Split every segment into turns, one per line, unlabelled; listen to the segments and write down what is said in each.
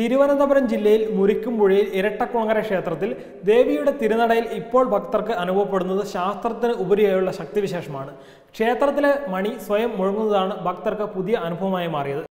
തിരുവനന്തപുരം ജില്ലയിൽ മുരിക്കുംപുഴയിൽ ഇരട്ടക്കുളങ്ങര ക്ഷേത്രത്തിൽ ദേവിയുടെ തിരുനടയിൽ ഇപ്പോൾ ഭക്തർക്ക് അനുഭവപ്പെടുന്നത് ശാസ്ത്രത്തിന് ഉപരിയായുള്ള ശക്തിവിശേഷമാണ്. ക്ഷേത്രത്തിലെ മണി സ്വയം മുഴങ്ങുന്നതാണ് ഭക്തർക്ക് പുതിയ അനുഭവമായി മാറിയത്.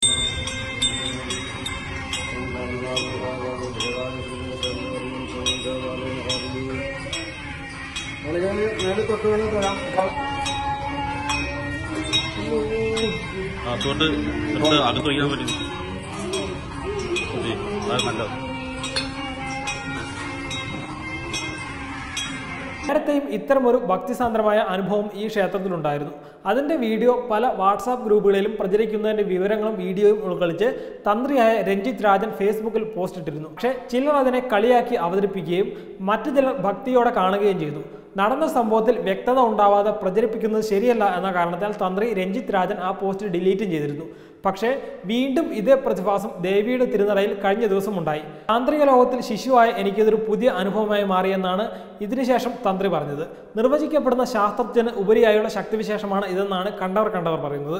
നേരത്തെയും ഇത്തരമൊരു ഭക്തിസാന്ദ്രമായ അനുഭവം ഈ ക്ഷേത്രത്തിലുണ്ടായിരുന്നു. അതിന്റെ വീഡിയോ പല വാട്സാപ്പ് ഗ്രൂപ്പുകളിലും പ്രചരിക്കുന്നതിന്റെ വിവരങ്ങളും വീഡിയോയും ഉൾക്കൊള്ളിച്ച് തന്ത്രിയായ രഞ്ജിത്ത് രാജൻ ഫേസ്ബുക്കിൽ പോസ്റ്റ് ഇട്ടിരുന്നു. പക്ഷേ ചിലർ അതിനെ കളിയാക്കി അവതരിപ്പിക്കുകയും മറ്റു ചിലർ ഭക്തിയോടെ കാണുകയും ചെയ്തു. നടന്ന സംഭവത്തിൽ വ്യക്തത ഉണ്ടാവാതെ പ്രചരിപ്പിക്കുന്നത് ശരിയല്ല എന്ന കാരണത്താൽ തന്ത്രി രഞ്ജിത്ത് രാജൻ ആ പോസ്റ്റ് ഡിലീറ്റും ചെയ്തിരുന്നു. പക്ഷേ വീണ്ടും ഇതേ പ്രതിഭാസം ദേവിയുടെ തിരുനടയിൽ കഴിഞ്ഞ ദിവസം ഉണ്ടായി. താന്ത്രിക ലോകത്തിൽ ശിശുവായ എനിക്കിതൊരു പുതിയ അനുഭവമായി മാറിയെന്നാണ് ഇതിനുശേഷം തന്ത്രി പറഞ്ഞത്. നിർവചിക്കപ്പെടുന്ന ശാസ്ത്രത്തിന് ഉപരിയായുള്ള ശക്തിവിശേഷമാണ് ഇതെന്നാണ് കണ്ടവർ പറയുന്നത്.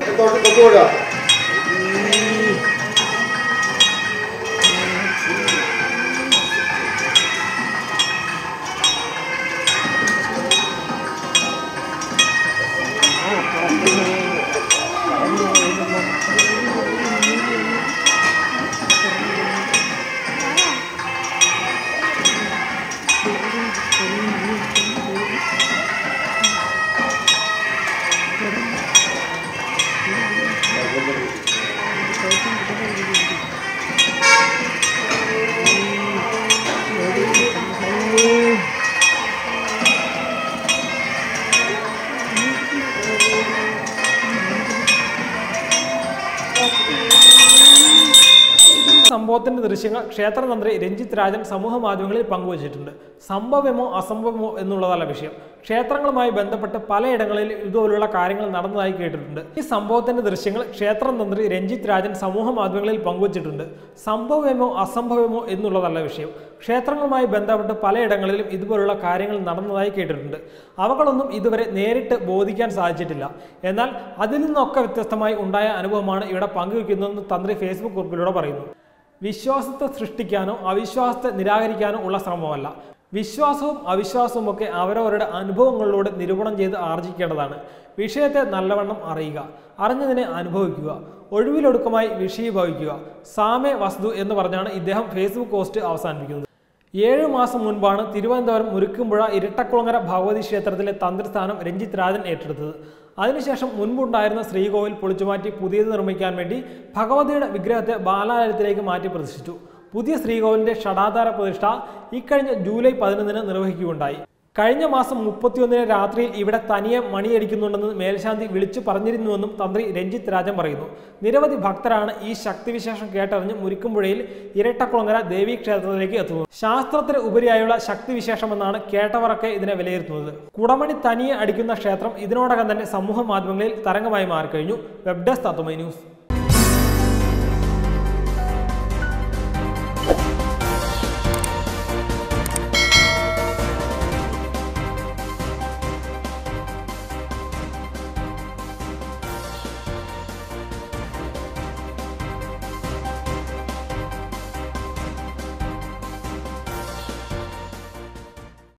സംഭവത്തിന്റെ ദൃശ്യങ്ങൾ ക്ഷേത്രതന്ത്രി രഞ്ജിത്ത് രാജൻ സമൂഹ മാധ്യമങ്ങളിൽ പങ്കുവച്ചിട്ടുണ്ട്. സംഭവമോ അസംഭവമോ എന്നുള്ളതല്ല വിഷയം. ക്ഷേത്രങ്ങളുമായി ബന്ധപ്പെട്ട് പലയിടങ്ങളിൽ ഇതുപോലുള്ള കാര്യങ്ങൾ നടന്നതായി കേട്ടിട്ടുണ്ട്. ഈ സംഭവത്തിന്റെ ദൃശ്യങ്ങൾ ക്ഷേത്രം തന്ത്രി രഞ്ജിത്ത് രാജൻ സമൂഹ മാധ്യമങ്ങളിൽ പങ്കുവച്ചിട്ടുണ്ട്. സംഭവമോ അസംഭവമോ എന്നുള്ളതല്ല വിഷയം. ക്ഷേത്രങ്ങളുമായി ബന്ധപ്പെട്ട് പലയിടങ്ങളിലും ഇതുപോലുള്ള കാര്യങ്ങൾ നടന്നതായി കേട്ടിട്ടുണ്ട്. അവകളൊന്നും ഇതുവരെ നേരിട്ട് ബോധിക്കാൻ സാധിച്ചിട്ടില്ല. എന്നാൽ അതിൽ നിന്നൊക്കെ വ്യത്യസ്തമായി ഉണ്ടായ അനുഭവമാണ് ഇവിടെ പങ്കുവയ്ക്കുന്നതെന്ന് തന്ത്രി ഫേസ്ബുക്ക് കുറിപ്പിലൂടെ പറയുന്നു. വിശ്വാസത്തെ സൃഷ്ടിക്കാനോ അവിശ്വാസത്തെ നിരാകരിക്കാനോ ഉള്ള ശ്രമമല്ല. വിശ്വാസവും അവിശ്വാസവും ഒക്കെ അവരവരുടെ അനുഭവങ്ങളിലൂടെ നിരൂപണം ചെയ്ത് ആർജിക്കേണ്ടതാണ്. വിഷയത്തെ നല്ലവണ്ണം അറിയുക, അറിഞ്ഞതിനെ അനുഭവിക്കുക, ഒഴിവിലൊടുക്കമായി വിഷയീഭവിക്കുക. സാമേ വസ്തു എന്ന് പറഞ്ഞാണ് ഇദ്ദേഹം ഫേസ്ബുക്ക് പോസ്റ്റ് അവസാനിപ്പിക്കുന്നത്. 7 മാസം മുൻപാണ് തിരുവനന്തപുരം മുരിക്കുംപുഴ ഇരട്ടക്കുളങ്ങര ഭഗവതി ക്ഷേത്രത്തിലെ തന്ത്രിസ്ഥാനം രഞ്ജിത്ത് രാജൻ ഏറ്റെടുത്തത്. അതിനുശേഷം മുൻപുണ്ടായിരുന്ന ശ്രീകോവിൽ പൊളിച്ചുമാറ്റി പുതിയത് നിർമ്മിക്കാൻ വേണ്ടി ഭഗവതിയുടെ വിഗ്രഹത്തെ ബാലാലയത്തിലേക്ക് മാറ്റി പ്രതിഷ്ഠിച്ചു. പുതിയ ശ്രീകോവിലിന്റെ ഷടാധാര പ്രതിഷ്ഠ ഇക്കഴിഞ്ഞ ജൂലൈ 11 നിർവഹിക്കുകയുണ്ടായി. കഴിഞ്ഞ മാസം 31 രാത്രിയിൽ ഇവിടെ തനിയെ മണിയടിക്കുന്നുണ്ടെന്ന് മേൽശാന്തി വിളിച്ചു പറഞ്ഞിരുന്നുവെന്നും തന്ത്രി രഞ്ജിത്ത് രാജൻ പറയുന്നു. നിരവധി ഭക്തരാണ് ഈ ശക്തിവിശേഷം കേട്ടറിഞ്ഞ് മുരിക്കുംപുഴയിൽ ഇരട്ടക്കുളങ്ങര ദേവീ ക്ഷേത്രത്തിലേക്ക് എത്തുന്നത്. ശാസ്ത്രത്തിന് ഉപരിയായുള്ള ശക്തിവിശേഷമെന്നാണ് കേട്ടവരൊക്കെ ഇതിനെ വിലയിരുത്തുന്നത്. കുടമണി തനിയെ അടിക്കുന്ന ക്ഷേത്രം ഇതിനോടകം തന്നെ സമൂഹ മാധ്യമങ്ങളിൽ തരംഗമായി മാറിക്കഴിഞ്ഞു. Web desk Tatwamayi news.